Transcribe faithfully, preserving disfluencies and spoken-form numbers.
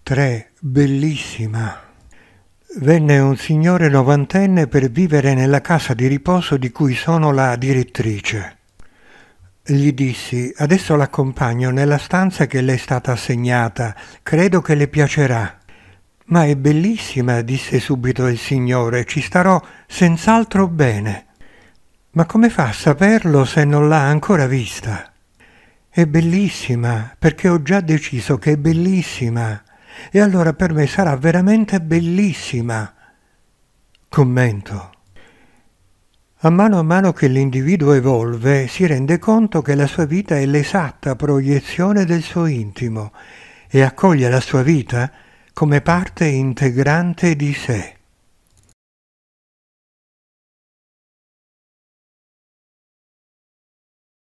tre. Bellissima. Venne un signore novantenne per vivere nella casa di riposo di cui sono la direttrice. Gli dissi: adesso l'accompagno nella stanza che le è stata assegnata, credo che le piacerà. Ma è bellissima, disse subito il signore, ci starò senz'altro bene. Ma come fa a saperlo se non l'ha ancora vista? È bellissima, perché ho già deciso che è bellissima. E allora per me sarà veramente bellissima. Commento. A mano a mano che l'individuo evolve, si rende conto che la sua vita è l'esatta proiezione del suo intimo e accoglie la sua vita come parte integrante di sé.